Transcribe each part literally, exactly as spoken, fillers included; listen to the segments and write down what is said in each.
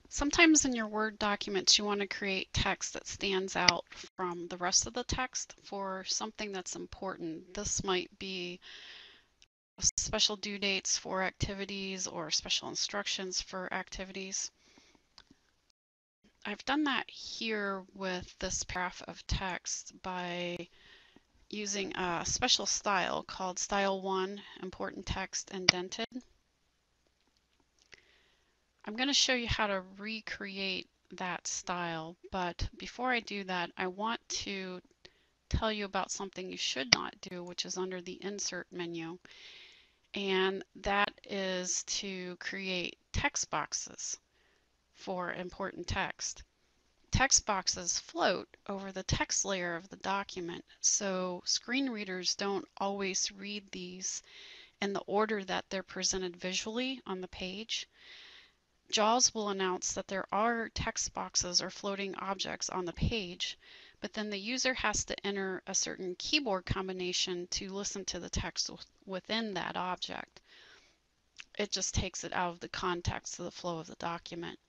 Sometimes in your Word documents you want to create text that stands out from the rest of the text for something that's important. This might be special due dates for activities or special instructions for activities. I've done that here with this paragraph of text by using a special style called Style one, Important Text Indented. I'm going to show you how to recreate that style, but before I do that, I want to tell you about something you should not do, which is under the Insert menu, and that is to create text boxes for important text. Text boxes float over the text layer of the document, so screen readers don't always read these in the order that they're presented visually on the page. JAWS will announce that there are text boxes or floating objects on the page, but then the user has to enter a certain keyboard combination to listen to the text within that object. It just takes it out of the context of the flow of the document.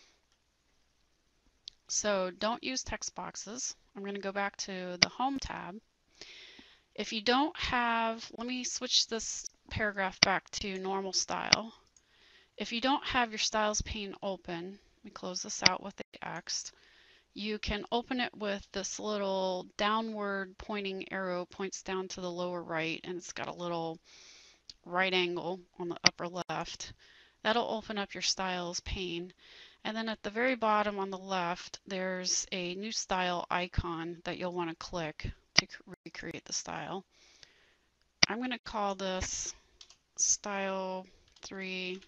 So don't use text boxes. I'm going to go back to the Home tab. If you don't have, let me switch this paragraph back to normal style. If you don't have your styles pane open, let me close this out with the X. You can open it with this little downward pointing arrow, points down to the lower right, and it's got a little right angle on the upper left. That'll open up your styles pane. And then at the very bottom on the left, there's a new style icon that you'll want to click to recreate the style. I'm going to call this Style three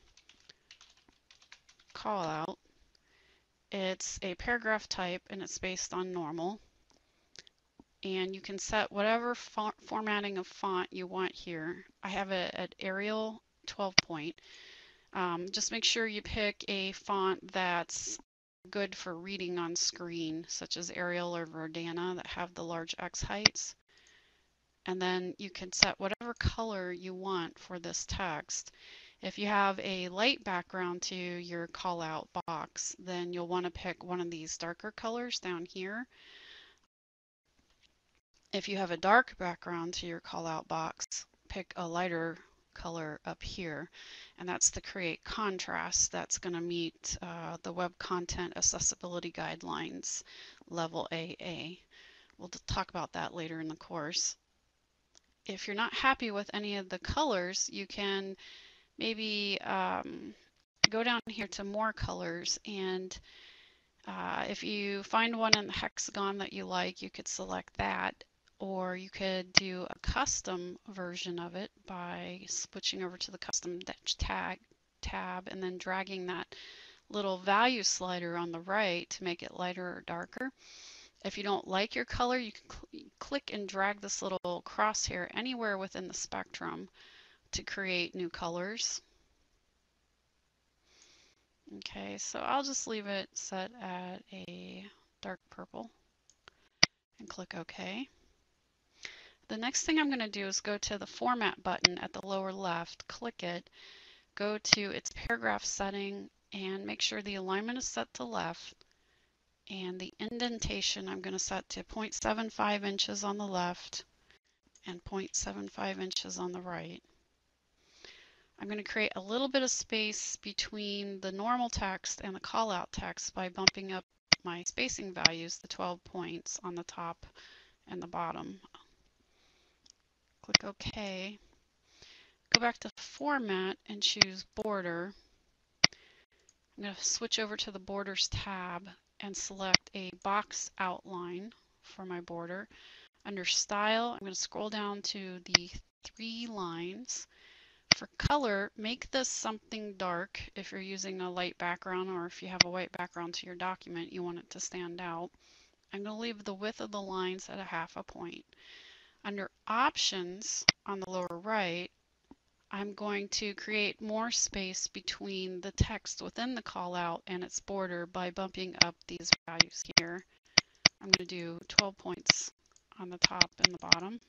Callout. It's a paragraph type and it's based on normal. And you can set whatever font, formatting of font you want here. I have it at Arial twelve point. Um, just make sure you pick a font that's good for reading on screen, such as Arial or Verdana that have the large X heights. And then you can set whatever color you want for this text. If you have a light background to your call out box, then you'll want to pick one of these darker colors down here. If you have a dark background to your call out box, pick a lighter color up here, and that's to create contrast that's going to meet uh, the Web Content Accessibility Guidelines level A A. We'll talk about that later in the course. If you're not happy with any of the colors, you can maybe um, go down here to more colors, and uh, if you find one in the hexagon that you like, you could select that, or you could do a custom version of it by switching over to the custom tag tab and then dragging that little value slider on the right to make it lighter or darker. If you don't like your color, you can cl click and drag this little crosshair anywhere within the spectrum to create new colors. Okay, so I'll just leave it set at a dark purple and click OK. The next thing I'm going to do is go to the Format button at the lower left, click it, go to its paragraph setting, and make sure the alignment is set to left. And the indentation I'm going to set to zero point seven five inches on the left and zero point seven five inches on the right. I'm going to create a little bit of space between the normal text and the callout text by bumping up my spacing values, the twelve points on the top and the bottom. Click OK. Go back to Format and choose Border. I'm going to switch over to the Borders tab and select a box outline for my border. Under Style, I'm going to scroll down to the three lines. For color, make this something dark if you're using a light background, or if you have a white background to your document, you want it to stand out. I'm going to leave the width of the lines at a half a point. Under Options on the lower right, I'm going to create more space between the text within the callout and its border by bumping up these values here. I'm going to do twelve points on the top and the bottom,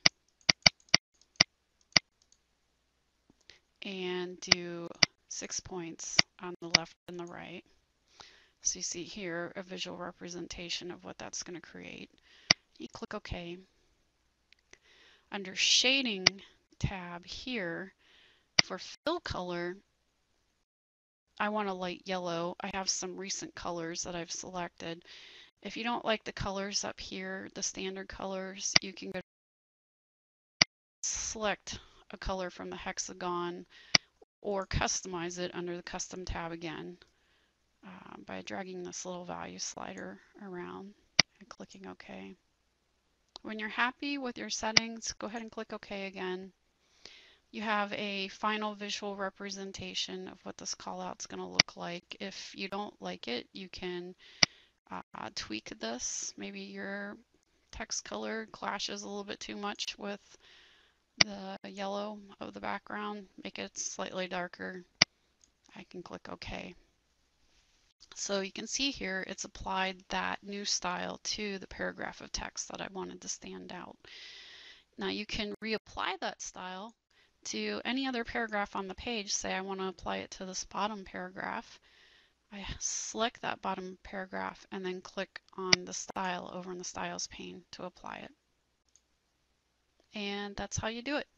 and do six points on the left and the right. So you see here a visual representation of what that's going to create. You click OK. Under Shading tab here, for fill color, I want a light yellow. I have some recent colors that I've selected. If you don't like the colors up here, the standard colors, you can go select a color from the hexagon or customize it under the custom tab again uh, by dragging this little value slider around and clicking OK. When you're happy with your settings, go ahead and click OK again. You have a final visual representation of what this callout is going to look like. If you don't like it, you can uh, tweak this. Maybe your text color clashes a little bit too much with the yellow of the background. Make it slightly darker. I can click OK. So you can see here it's applied that new style to the paragraph of text that I wanted to stand out. Now you can reapply that style to any other paragraph on the page. Say I want to apply it to this bottom paragraph. I select that bottom paragraph and then click on the style over in the styles pane to apply it. And that's how you do it.